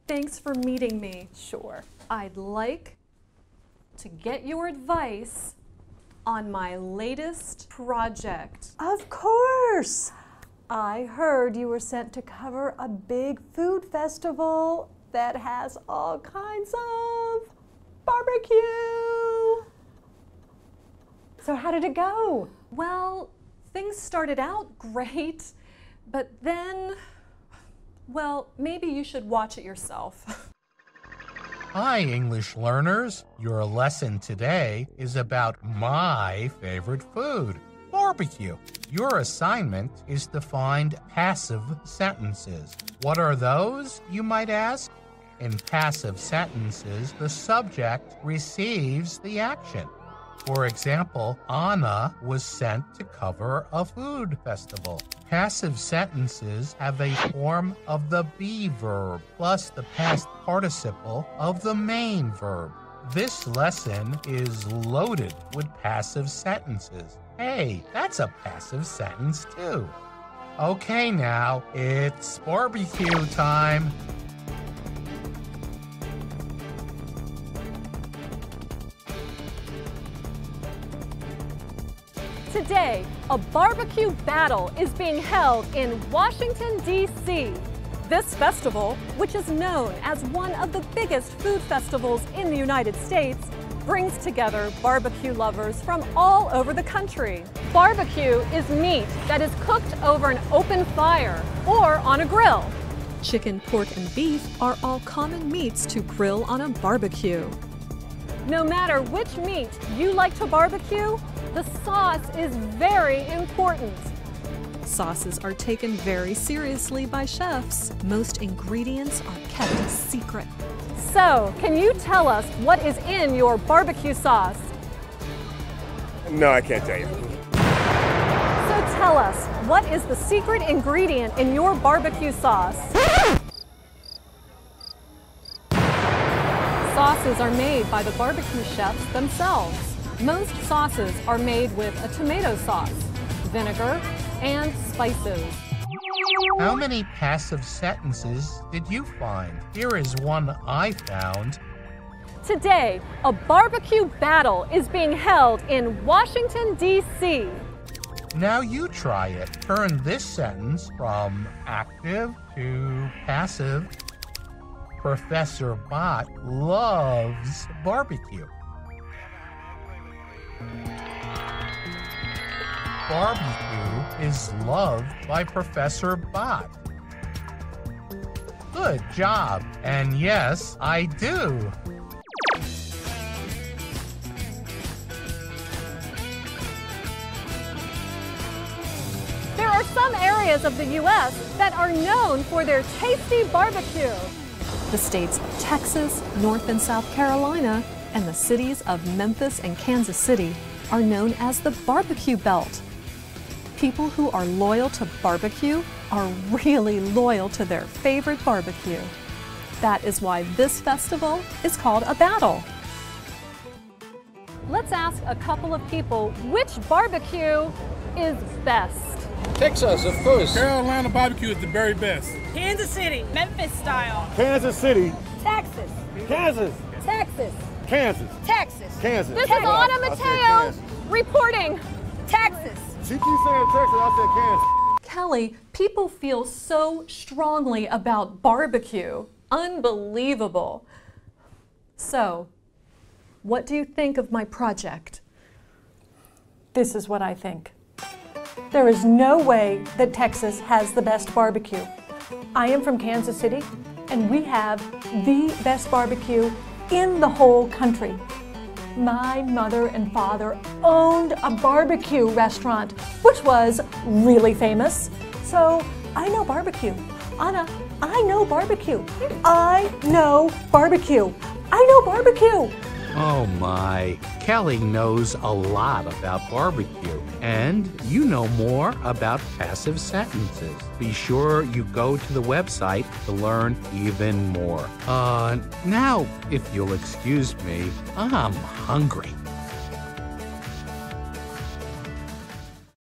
Thanks for meeting me. Sure. I'd like to get your advice on my latest project. Of course. I heard you were sent to cover a big food festival that has all kinds of barbecue. So how did it go? Well, things started out great, but then, well, maybe you should watch it yourself. Hi, English learners. Your lesson today is about my favorite food, barbecue. Your assignment is to find passive sentences. What are those, you might ask? In passive sentences, the subject receives the action. For example, Anna was sent to cover a food festival. Passive sentences have a form of the be verb plus the past participle of the main verb. This lesson is loaded with passive sentences. Hey, that's a passive sentence too. Okay, now it's barbecue time. Today, a barbecue battle is being held in Washington, D.C. This festival, which is known as one of the biggest food festivals in the United States, brings together barbecue lovers from all over the country. Barbecue is meat that is cooked over an open fire or on a grill. Chicken, pork, and beef are all common meats to grill on a barbecue. No matter which meat you like to barbecue, the sauce is very important. Sauces are taken very seriously by chefs. Most ingredients are kept a secret. So, can you tell us what is in your barbecue sauce? No, I can't tell you. So tell us, what is the secret ingredient in your barbecue sauce? Sauces are made by the barbecue chefs themselves. Most sauces are made with a tomato sauce, vinegar, and spices. How many passive sentences did you find? Here is one I found. Today, a barbecue battle is being held in Washington, D.C. Now you try it. Turn this sentence from active to passive. Professor Bott loves barbecue. Barbecue is loved by Professor Bott. Good job. And yes, I do. There are some areas of the U.S. that are known for their tasty barbecue. The states of Texas, North and South Carolina, and the cities of Memphis and Kansas City are known as the Barbecue Belt. People who are loyal to barbecue are really loyal to their favorite barbecue. That is why this festival is called a battle. Let's ask a couple of people which barbecue is best. Texas, of course. Carolina barbecue is the very best. Kansas City, Memphis style. Kansas City. Texas. Kansas. Texas. Kansas. Texas. Kansas. This is Anna Mateo reporting. Texas. She keeps saying Texas, I said Kansas. Kelly, people feel so strongly about barbecue. Unbelievable. So, what do you think of my project? This is what I think. There is no way that Texas has the best barbecue. I am from Kansas City, and we have the best barbecue in the whole country. My mother and father owned a barbecue restaurant, which was really famous. So I know barbecue. Anna, I know barbecue. I know barbecue. I know barbecue. Oh my, Kelly knows a lot about barbecue, and you know more about passive sentences. Be sure you go to the website to learn even more. Now, if you'll excuse me, I'm hungry.